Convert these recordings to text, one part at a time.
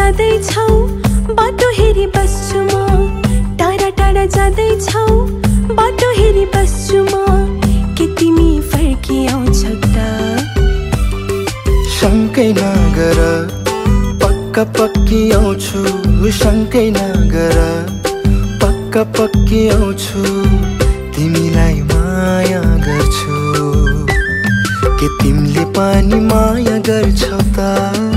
जाँदैछौ बाटो हेरी बस्छु म, टाढा टाढा जाँदैछौ बाटो हेरी बस्छु म, के तिमी फर्किआउँछौ त? शङ्कै नगर पक्का पक्की आउँछु, शङ्कै नगर पक्का पक्की आउँछु, तिमीलाई माया गर्छु, के तिमीले पनि माया गर्छौ त?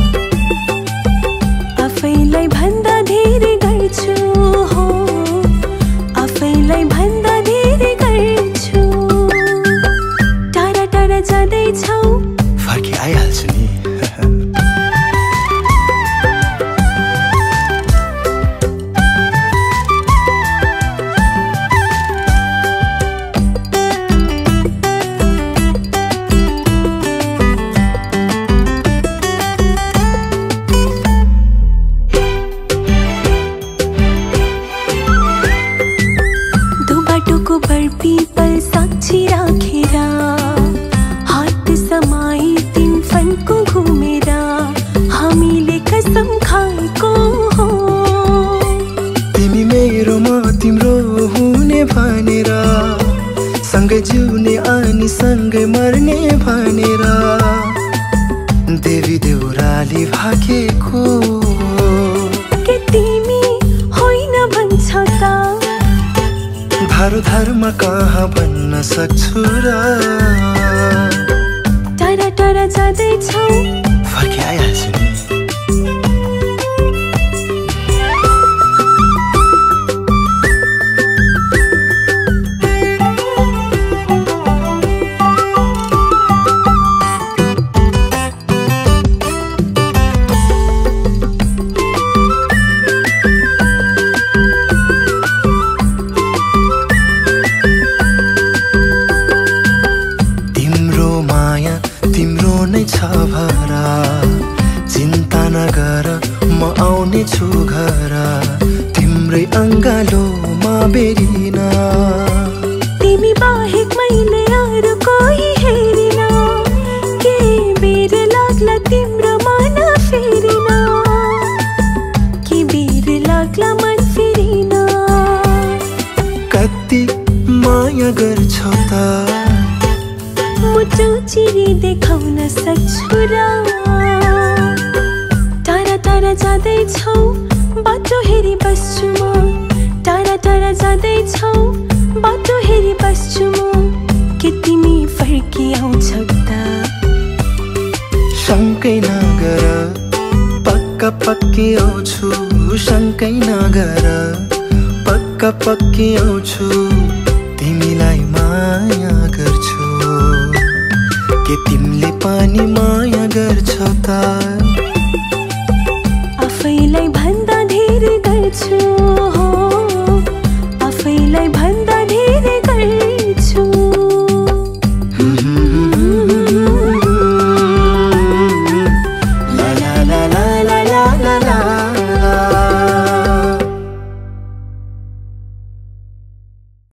आफैलाई भन्दा धेरै गर्छु हो, आफैलाई भन्दा धेरै गर्छु। टाढा टाढा जाँदैछौ फर्की आइहाल्छु नि। पीपल साक्षी राखेर, हात समाई तीन फनको घुमेर, हामीले कसम खाएको हो, तिमी मेरो म तिम्रो हुने भनेर, सँगै जिउने अनि सँगै मर्ने भनेर, देवी देउराली भागेको के तिमी होइन भन्छौ त? धारो धारमा कहाँ भन्न सक्छु र? टाढा टाढा जाँदैछौ फर्की आइहाल्छु नि। तिम्रो नै छ भरा, चिन्ता नगर म आउने छु घर, तिम्रै अङ्गालोमा बेरिन, तिमी बाहेक मैले अरू कोही हेरिन, के बेर लाग्ला तिम्रो मन फेरिन, के बेर लाग्ला मन फेरिन, कति माया गर्छौ त? मुटु चिरी देखाउन सक्छु र? टाढा टाढा जाँदैछौ बाटो हेरी बस्छु म, टाढा टाढा जाँदैछौ बाटो हेरी बस्छु म, के तिमी फर्किआउँछौ त? शङ्कै नगर पक्का पक्की आउँछु, शङ्कै नगर पक्का पक्की आउँछु, तिमीलाई माया गर्छु, के तिमीले पनि माया गर्छौ त? आफैलाई भन्दा धेरै गर्छु।